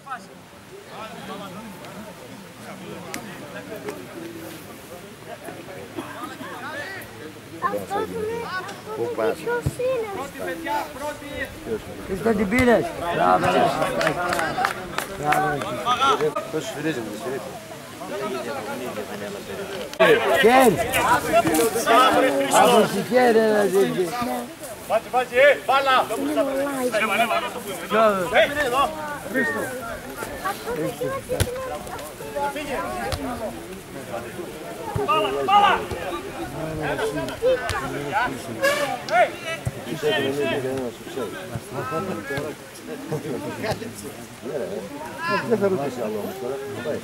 Είστε την πήρες. Μπράβο. Πώς σφυρίζει μου, σφυρίζει. Χέρι. Από στη χέρι να δείτε. Μπάτσε, μπάλα. Χρήστο. Μπάλα. Δεν θα ρωτήσει άλλο όμως τώρα.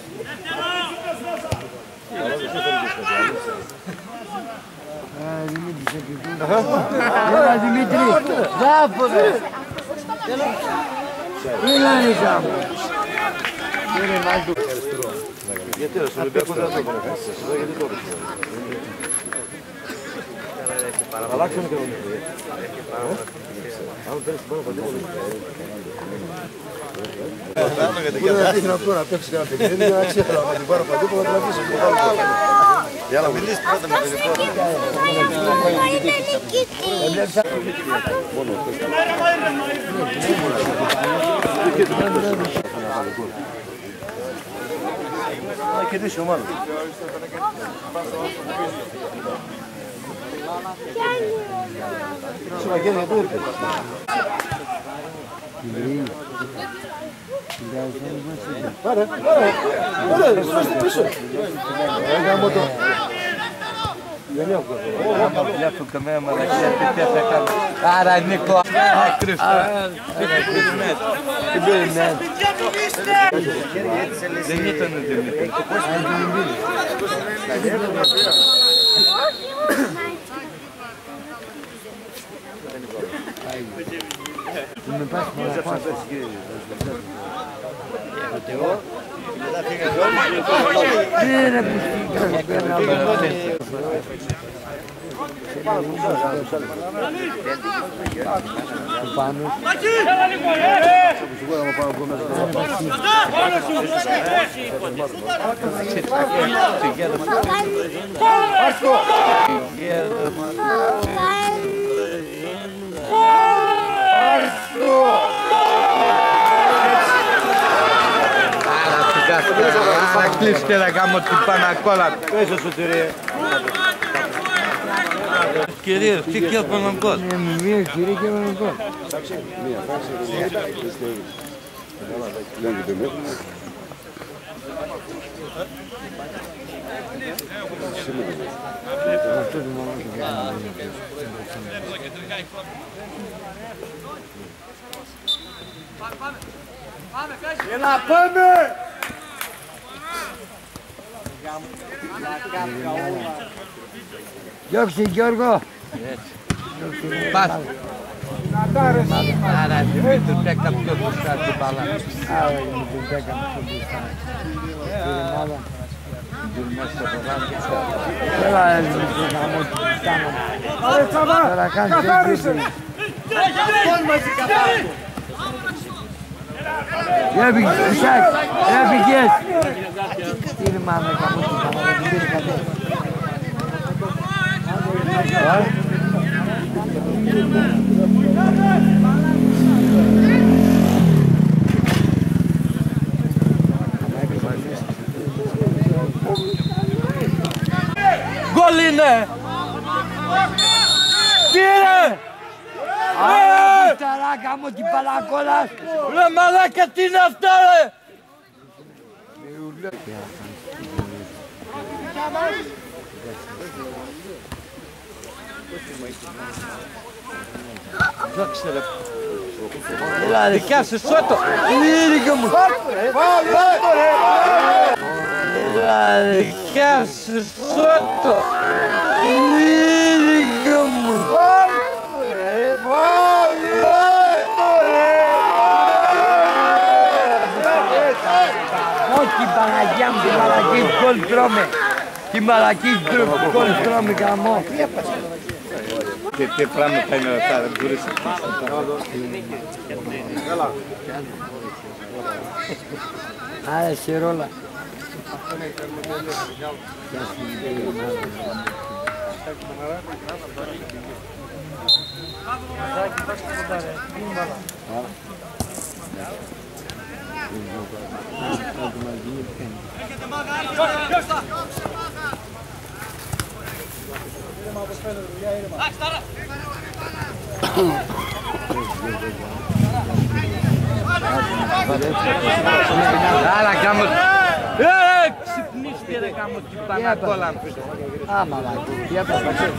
Έλα Δημήτρη, δάφοδε. Έλα Νίκα μου. Κύριε Μάλτου. Γιατί ο Ολυμπιακός δεν το έκανε χάσεις εδώ, γιατί το έπαιξε. Αλλάξανε και νομίζω. Αν παίρνεις την πάνω παντήμα δεν είναι τύχει να πω να παίξεις κανένα παιχνίδι, δεν ξέχαρα να την πάρω παντήμα να την αφήσω. Για να μιλήσεις πρώτα με τον εικόνα. Να κερδίσει η ομάδα. Σωμακένει εδώ ήρθε. Πάρε, πάρε, σώστε πίσω. Έκαμε το. Δεν έχω. Άμα βλέπω καμία μαλακία, τι θα κάνω. Άρα Νίκο, κρυφτά. Τι περιμένει. Δεν ήταν ο Δημήτρης. Με πας πολλά πάσες. Ναι ρε πάνω. Θα κλείσει και να κάνω την πανακόλα. Πες εσωτερία. Κυρίως, τι και από έναν κόλ. Μία κυρία και έναν κόλ. Μία φάση. Έλα, πάμε! Διώξε Γιώργο. Πας. Άρα Δημήτρη πέκα πιο μπροστά την μπάλα. Άρα Δημήτρη πέκα πιο μπροστά. Κύριε Μάλα. Έλα Δημήτρη να μου την κάναμε. Τώρα κάνεις και Δημήτρη. Έφυγες, Ισάκ, έφυγες. Κύριε Μάλα, καμώ την κάναμε. Δεν πήρε κατέ. Γκολ είναι! Πήρε! Άρα ταράκα μου την παλακόλα! Ρε μαλάκα τι είναι αυτά ρε! Έλα δικιά σου σώτο! Λύρικα μου! Έλα δικιά σου σώτο! Λύρικα μου! Όχι την Παναγιά μου, την μαλακή γκολ τρώμε! Την μαλακή γκολ τρώμε γαμό! Τι πράγματα είναι αυτά, δεν μπορείς να πεις. Άρα σε ρόλα. Άρα κάμω... ξυπνήστε ρε κάμω την Πανακόλα. Άμα λάκω, για τα πακέτ.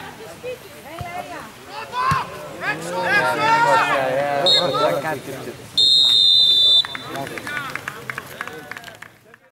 Έξω!